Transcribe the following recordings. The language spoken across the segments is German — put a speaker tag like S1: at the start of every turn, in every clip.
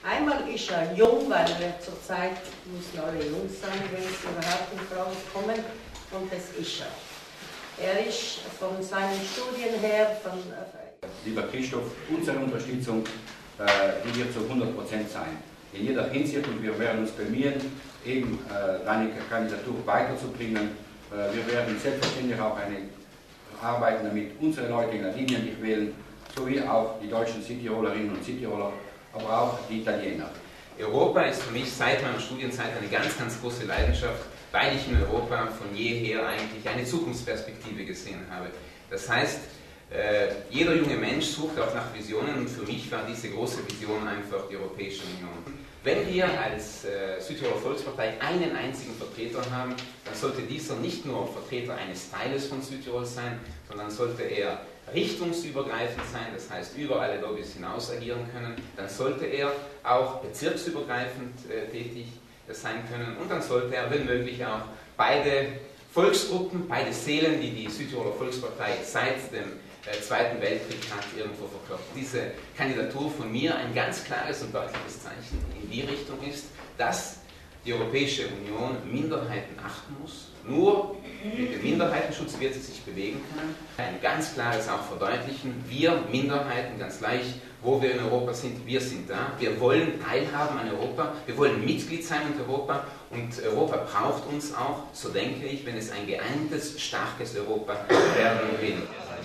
S1: Einmal ist er jung, weil wir zurzeit müssen alle jung sein, wenn sie überhaupt in Frage kommen, und das ist er. Er ist von seinen Studien her,
S2: Lieber Christoph, unsere Unterstützung die wird zu 100% sein. In jeder Hinsicht, und wir werden uns bemühen, eben deine Kandidatur weiterzubringen. Wir werden selbstverständlich auch arbeiten, damit unsere Leute in der Linie dich wählen, sowie auch die deutschen Südtirolerinnen und Südtiroler, aber auch die Italiener.
S3: Europa ist für mich seit meiner Studienzeit eine ganz, ganz große Leidenschaft, weil ich in Europa von jeher eigentlich eine Zukunftsperspektive gesehen habe. Das heißt, jeder junge Mensch sucht auch nach Visionen, und für mich war diese große Vision einfach die Europäische Union. Wenn wir als Südtiroler Volkspartei einen einzigen Vertreter haben, dann sollte dieser nicht nur Vertreter eines Teiles von Südtirol sein, sondern sollte er richtungsübergreifend sein, das heißt über alle Lobbys hinaus agieren können. Dann sollte er auch bezirksübergreifend tätig sein können, und dann sollte er, wenn möglich, auch beide Volksgruppen, beide Seelen, die die Südtiroler Volkspartei seit dem Zweiten Weltkrieg hat, irgendwo verkörpert. Diese Kandidatur von mir ein ganz klares und deutliches Zeichen in die Richtung ist, dass die Europäische Union Minderheiten achten muss. Nur mit dem Minderheitenschutz wird sie sich bewegen können. Ein ganz klares auch verdeutlichen, wir Minderheiten, ganz gleich, wo wir in Europa sind, wir sind da. Wir wollen teilhaben an Europa, wir wollen Mitglied sein in Europa, und Europa braucht uns auch, so denke ich, wenn es ein geeintes, starkes Europa werden will.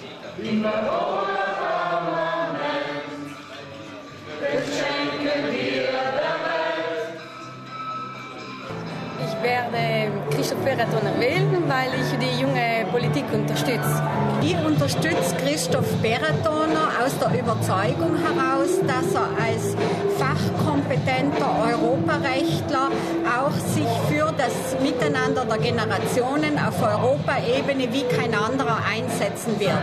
S4: Ich werde Christoph Beratoner wählen, weil ich die junge Politik unterstütze.
S5: Ich unterstütze Christoph Beratoner aus der Überzeugung heraus, dass er als fachkompetenter Europarechtler auch sich für das Miteinander der Generationen auf Europaebene wie kein anderer einsetzen wird.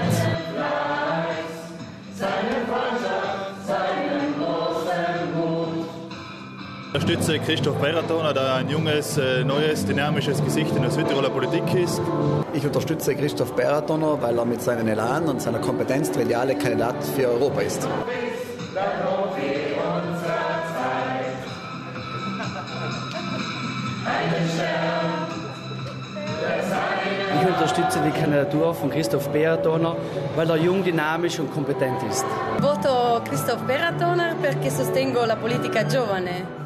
S6: Ich unterstütze Christoph Beratoner, der ein junges, neues, dynamisches Gesicht in der Südtiroler Politik ist.
S7: Ich unterstütze Christoph Beratoner, weil er mit seinem Elan und seiner Kompetenz der ideale Kandidat für Europa ist.
S8: Ich unterstütze die Kandidatur von Christoph Beratoner, weil er jung, dynamisch und kompetent ist.
S4: Voto Christoph Beratoner perché sostengo la politica giovane.